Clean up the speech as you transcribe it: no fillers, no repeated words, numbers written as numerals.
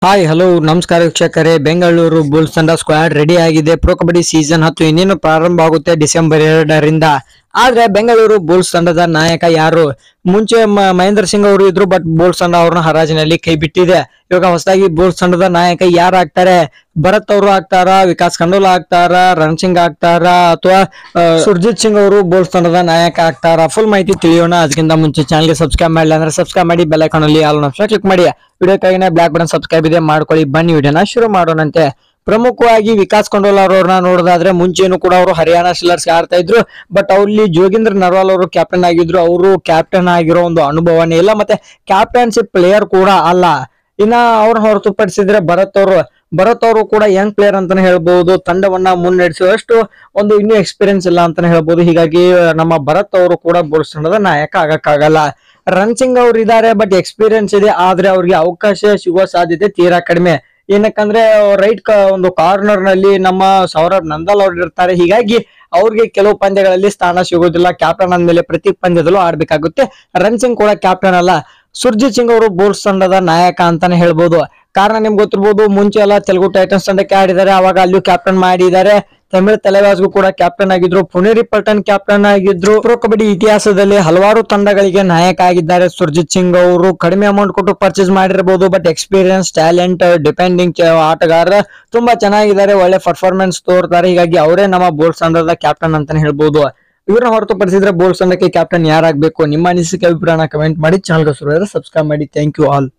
Hi hello ನಮಸ್ಕಾರ ವೀಕ್ಷಕರೇ. Bengaluru Bulls ತಂಡ ಸ್ಕ್ವಾಡ್ ರೆಡಿ ಆಗಿದೆ. ಪ್ರೊ ಕಬಡ್ಡಿ ಸೀಸನ್ 10 ಇನ್ನೇನು ಪ್ರಾರಂಭ ಆಗುತ್ತೆ ಡಿಸೆಂಬರ್ 2ರಿಂದ. ಆದ್ರೆ ಬೆಂಗಳೂರು ಬುಲ್ಸ್ ತಂಡದ ನಾಯಕ ಯಾರು? ಮುಂಚೆ ಮಹೇಂದ್ರ ಸಿಂಗ್ ಅವರು ಇದ್ರು, ಬಟ್ ಬುಲ್ಸ್ ತಂಡ ಅವ್ರನ್ನ ಹರಾಜಿನಲ್ಲಿ ಕೈ ಬಿಟ್ಟಿದೆ. ಇವಾಗ ಹೊಸದಾಗಿ ಬುಲ್ಸ್ ತಂಡದ ನಾಯಕ ಯಾರು ಆಗ್ತಾರೆ? ಭರತ್ ಅವರು ಆಗ್ತಾರಾ, ವಿಕಾಸ್ ಖಂಡೋಲಾ ಆಗ್ತಾರಾ, ರಣ್ ಸಿಂಗ್ ಆಗ್ತಾರಾ, ಅಥವಾ ಸುರ್ಜಿತ್ ಸಿಂಗ್ ಅವರು ಬುಲ್ಸ್ ತಂಡದ ನಾಯಕ ಆಗ್ತಾರಾ? ಫುಲ್ ಮಾಹಿತಿ ತಿಳಿಯೋಣ. ಅದಕ್ಕಿಂತ ಮುಂಚೆ ಚಾನಲ್ಗೆ ಸಬ್ಸ್ಕ್ರೈಬ್ ಮಾಡಿಲ್ಲ ಅಂದ್ರೆ ಸಬ್ಸ್ಕ್ರೈಬ್ ಮಾಡಿ, ಬೆಲ್ ಐಕಾನ್ ಅಲ್ಲಿ ಆಲ್ ಆಪ್ಷನ್ ಕ್ಲಿಕ್ ಮಾಡಿ. ವಿಡಿಯೋಕ್ಕಾಗಿನೇ ಬ್ಲಾಕ್ ಬಟನ್ ಸಬ್ಸ್ಕ್ರೈಬ್ ಇದೆ, ಮಾಡ್ಕೊಳ್ಳಿ. ಬನ್ನಿ ವಿಡಿಯೋನ ಶುರು ಮಾಡೋಣಂತೆ. ಪ್ರಮುಖವಾಗಿ ವಿಕಾಸ್ ಖಂಡೋಲಾ ಅವ್ರನ್ನ ನೋಡೋದಾದ್ರೆ ಮುಂಚೆನೂ ಕೂಡ ಅವರು ಹರಿಯಾಣ ಸ್ಟಿಲ್ಲರ್ಸ್ ಆಡ್ತಾ ಇದ್ರು, ಬಟ್ ಅಲ್ಲಿ ಜೋಗಿಂದ್ರ ನರ್ವಾಲ್ ಅವರು ಕ್ಯಾಪ್ಟನ್ ಆಗಿದ್ರು. ಅವರು ಕ್ಯಾಪ್ಟನ್ ಆಗಿರೋ ಒಂದು ಅನುಭವನೇ ಇಲ್ಲ, ಮತ್ತೆ ಕ್ಯಾಪ್ಟನ್ಶಿಪ್ ಪ್ಲೇಯರ್ ಕೂಡ ಅಲ್ಲ. ಇನ್ನ ಅವ್ರನ್ನ ಹೊರತುಪಡಿಸಿದ್ರೆ ಭರತ್ ಅವರು ಕೂಡ ಯಂಗ್ ಪ್ಲೇಯರ್ ಅಂತಾನೆ ಹೇಳ್ಬಹುದು. ತಂಡವನ್ನ ಮುನ್ನಡೆಸುವಷ್ಟು ಒಂದು ಇನ್ನೂ ಎಕ್ಸ್ಪೀರಿಯನ್ಸ್ ಇಲ್ಲ ಅಂತಾನೆ ಹೇಳ್ಬಹುದು. ಹೀಗಾಗಿ ನಮ್ಮ ಭರತ್ ಅವರು ಕೂಡ ಬುಲ್ಸ್ ತಂಡದ ನಾಯಕ ಆಗಕ್ಕಾಗಲ್ಲ. ರಣ್ ಸಿಂಗ್ ಅವ್ರು ಇದಾರೆ, ಬಟ್ ಎಕ್ಸ್ಪೀರಿಯನ್ಸ್ ಇದೆ, ಆದ್ರೆ ಅವ್ರಿಗೆ ಅವಕಾಶ ಸಿಗುವ ಸಾಧ್ಯತೆ ತೀರಾ ಕಡಿಮೆ. ಏನಕ್ಕಂದ್ರೆ ರೈಟ್ ಒಂದು ಕಾರ್ನರ್ ನಲ್ಲಿ ನಮ್ಮ ಸೌರಭ್ ನಂದಲ್ ಅವ್ರು ಇರ್ತಾರೆ. ಹೀಗಾಗಿ ಅವ್ರಿಗೆ ಕೆಲವು ಪಂದ್ಯಗಳಲ್ಲಿ ಸ್ಥಾನ ಸಿಗೋದಿಲ್ಲ. ಕ್ಯಾಪ್ಟನ್ ಅಂದ್ಮೇಲೆ ಪ್ರತಿ ಪಂದ್ಯದಲ್ಲೂ ಆಡ್ಬೇಕಾಗುತ್ತೆ. ರಣ್ ಸಿಂಗ್ ಕೂಡ ಕ್ಯಾಪ್ಟನ್ ಅಲ್ಲ. ಸುರ್ಜಿತ್ ಸಿಂಗ್ ಅವರು ಬುಲ್ಸ್ ತಂಡದ ನಾಯಕ ಅಂತಾನೆ ಹೇಳ್ಬೋದು. ಕಾರಣ ನಿಮ್ಗೆ ಗೊತ್ತಿರ್ಬೋದು, ಮುಂಚೆ ಎಲ್ಲ ತೆಲುಗು ಟೈಟನ್ಸ್ ತಂಡಕ್ಕೆ ಆಡಿದ್ದಾರೆ, ಅವಾಗ ಅಲ್ಲಿಯೂ ಕ್ಯಾಪ್ಟನ್ ಮಾಡಿದ್ದಾರೆ. ತಮಿಳ್ ತಲೆವಾಸ್ಗೂ ಕೂಡ ಕ್ಯಾಪ್ಟನ್ ಆಗಿದ್ರು. ಪುನೇರಿ ಪಲ್ಟನ್ ಕ್ಯಾಪ್ಟನ್ ಆಗಿದ್ರು. ಪ್ರೊ ಕಬಡ್ಡಿ ಇತಿಹಾಸದಲ್ಲಿ ಹಲವಾರು ತಂಡಗಳಿಗೆ ನಾಯಕ ಆಗಿದ್ದಾರೆ. ಸುರ್ಜಿತ್ ಸಿಂಗ್ ಅವರು ಕಡಿಮೆ ಅಮೌಂಟ್ ಕೊಟ್ಟು ಪರ್ಚೇಸ್ ಮಾಡಿರಬಹುದು, ಬಟ್ ಎಕ್ಸ್ಪೀರಿಯನ್ಸ್, ಟ್ಯಾಲೆಂಟ್, ಡಿಪೆಂಡಿಂಗ್ ಆಟಗಾರ ತುಂಬಾ ಚೆನ್ನಾಗಿದ್ದಾರೆ, ಒಳ್ಳೆ ಪರ್ಫಾರ್ಮೆನ್ಸ್ ತೋರ್ತಾರೆ. ಹೀಗಾಗಿ ಅವರೇ ನಮ್ಮ ಬುಲ್ಸ್ ತಂಡದ ಕ್ಯಾಪ್ಟನ್ ಅಂತಾನೆ ಹೇಳ್ಬೋದು. ಇವ್ರನ್ನ ಹೊರತುಪಡಿಸಿದ್ರೆ ಬುಲ್ಸ್ ತಂಡಕ್ಕೆ ಕ್ಯಾಪ್ಟನ್ ಯಾರಾಗಬೇಕು? ನಿಮ್ಮ ಅನಿಸಿಕೆ ಅಭಿಪ್ರಾಯನ ಕಮೆಂಟ್ ಮಾಡಿ. ಚಾನಲ್ಗೆ ಸಬ್ಸ್ಕ್ರೈಬ್ ಮಾಡಿ. Thank you all.